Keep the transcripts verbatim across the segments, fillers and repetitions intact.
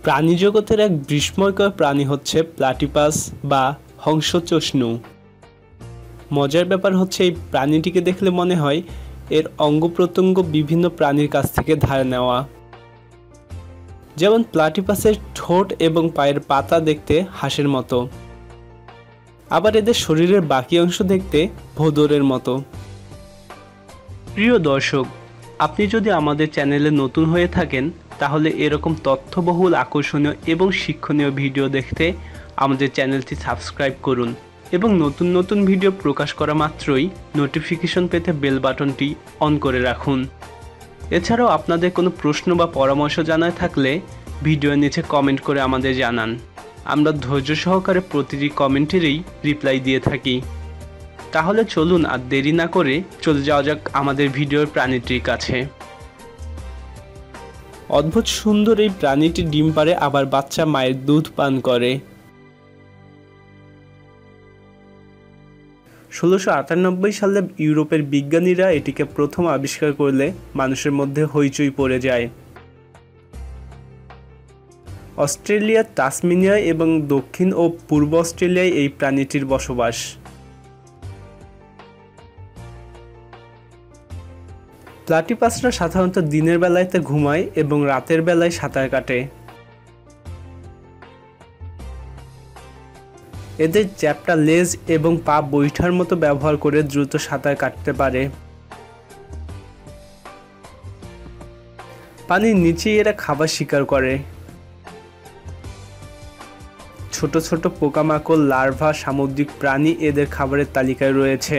প্রাণীজগতের এক বিস্ময়কর প্রাণী হচ্ছে প্লাটিপাস বা হংসচষ্ণু। মজার ব্যাপার হচ্ছে এই প্রাণীটিকে দেখলে মনে হয় এর অঙ্গ প্রত্যঙ্গ বিভিন্ন প্রাণীর কাছ থেকে ধার নেওয়া। যেমন প্লাটিপাসের ঠোঁট এবং পায়ের পাতা দেখতে হাঁসের মতো, আবার এদের শরীরের বাকি অংশ দেখতে ভোঁদরের মতো। প্রিয় দর্শক, আপনি যদি আমাদের চ্যানেলে নতুন হয়ে থাকেন তাহলে এরকম তথ্যবহুল, আকর্ষণীয় এবং শিক্ষণীয় ভিডিও দেখতে আমাদের চ্যানেলটি সাবস্ক্রাইব করুন এবং নতুন নতুন ভিডিও প্রকাশ করা মাত্রই নোটিফিকেশন পেতে বেল বাটনটি অন করে রাখুন। এছাড়াও আপনাদের কোনো প্রশ্ন বা পরামর্শ জানার থাকলে ভিডিওর নিচে কমেন্ট করে আমাদের জানান। আমরা ধৈর্য সহকারে প্রতিটি কমেন্টেরই রিপ্লাই দিয়ে থাকি। তাহলে চলুন আর দেরি না করে চলে যাওয়া যাক আমাদের ভিডিওর প্রাণীটির কাছে। অদ্ভুত সুন্দর এই প্রাণীটি ডিম পাড়ে, আবার বাচ্চা মায়ের দুধ পান করে। ষোলোশো আটানব্বই সালে ইউরোপের বিজ্ঞানীরা এটিকে প্রথম আবিষ্কার করলে মানুষের মধ্যে হইচই পড়ে যায়। অস্ট্রেলিয়ার তাসমানিয়ায় এবং দক্ষিণ ও পূর্ব অস্ট্রেলিয়ায় এই প্রাণীটির বসবাস। প্লাটিপাসরা সাধারণত দিনের বেলাতে ঘুমায় এবং রাতের বেলায় সাঁতার কাটে। এদের চ্যাপ্টা লেজ এবং পা বৈঠার মতো ব্যবহার করে দ্রুত সাঁতার কাটতে পারে। পানির নিচেই এরা খাবার শিকার করে। ছোট ছোট পোকামাকড়, লার্ভা, সামুদ্রিক প্রাণী এদের খাবারের তালিকায় রয়েছে।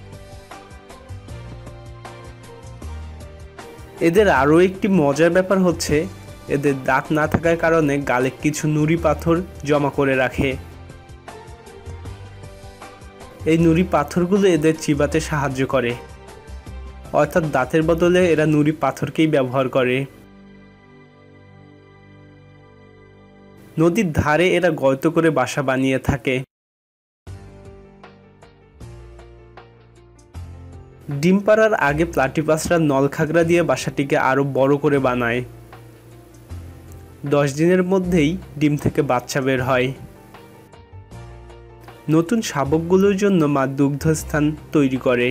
এদের আরও একটি মজার ব্যাপার হচ্ছে এদের দাঁত না থাকার কারণে গালে কিছু নুড়ি পাথর জমা করে রাখে। এই নুড়ি পাথরগুলো এদের চিবাতে সাহায্য করে, অর্থাৎ দাঁতের বদলে এরা নুড়ি পাথরকেই ব্যবহার করে। নদীর ধারে এরা গর্ত করে বাসা বানিয়ে থাকে। ডিম পাড়ার আগে প্লাটিপাসরা নলখাগড়া দিয়ে বাসাটিকে আরো বড় করে বানায়। দশ দিনের মধ্যেই ডিম থেকে বাচ্চা বের হয়। নতুন শাবকগুলোর জন্য মা দুগ্ধস্থান তৈরি করে।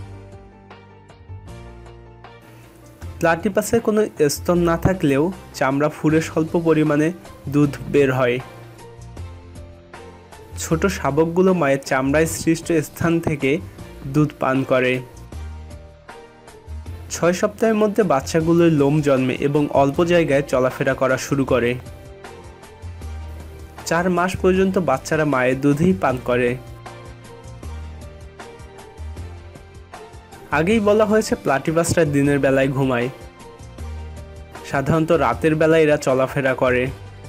প্লাটিপাসের কোনো স্তন না থাকলেও চামড়া ফুঁড়ে স্বল্প পরিমাণে দুধ বের হয়। ছোট শাবকগুলো মায়ের চামড়ায় সৃষ্ট স্থান থেকে দুধ পান করে। ছয় সপ্তাহের মধ্যে বাচ্চাগুলোর লোম জন্মে এবং অল্প জায়গায় চলাফেরা করা শুরু করে। চার মাস পর্যন্ত বাচ্চারা মায়ের দুধেই পান করে। আগেই বলা হয়েছে প্লাটিপাসরা দিনের বেলায় ঘুমায়, সাধারণত রাতের বেলায় এরা চলাফেরা করে।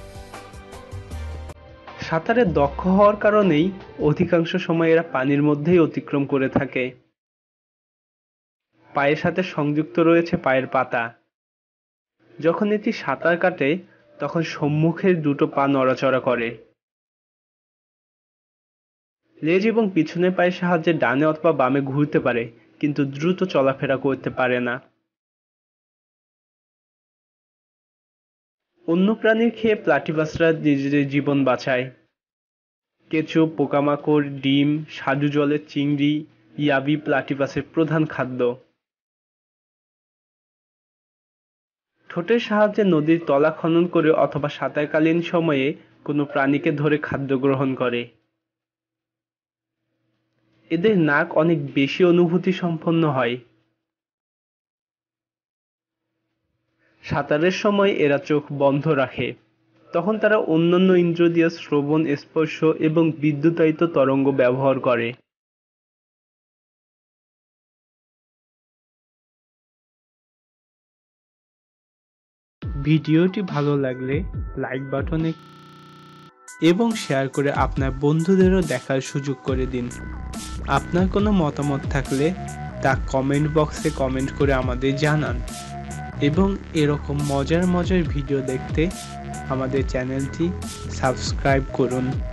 সাঁতারে দক্ষ হওয়ার কারণেই অধিকাংশ সময় এরা পানির মধ্যেই অতিক্রম করে থাকে। পায়ের সাথে সংযুক্ত রয়েছে পায়ের পাতা। যখন এটি সাঁতার কাটে তখন সম্মুখের দুটো পা নড়াচড়া করে। লেজ এবং পিছনের পায়ের সাহায্যে ডানে অথবা বামে ঘুরতে পারে, কিন্তু দ্রুত চলাফেরা করতে পারে না। অন্য প্রাণীর খেয়ে প্লাটিপাসরা নিজেদের জীবন বাঁচায়। কেঁচো, পোকামাকড়, ডিম, স্বাদু জলের চিংড়ি, ইয়াবি প্লাটিপাসের প্রধান খাদ্য। ঠোঁটের সাহায্যে নদীর তলা খনন করে অথবা সাঁতারকালীন সময়ে কোনো প্রাণীকে ধরে খাদ্য গ্রহণ করে। এদের নাক অনেক বেশি অনুভূতি সম্পন্ন হয়। সাঁতারের সময় এরা চোখ বন্ধ রাখে, তখন তারা অন্যান্য ইন্দ্রিয় দিয়ে শ্রবণ, স্পর্শ এবং বিদ্যুতায়িত তরঙ্গ ব্যবহার করে। ভিডিওটি ভালো লাগলে লাইক বাটনে এবং শেয়ার করে আপনার বন্ধুদেরও দেখার সুযোগ করে দিন। আপনার কোনো মতামত থাকলে তা কমেন্ট বক্সে কমেন্ট করে আমাদের জানান এবং এরকম মজার মজার ভিডিও দেখতে আমাদের চ্যানেলটি সাবস্ক্রাইব করুন।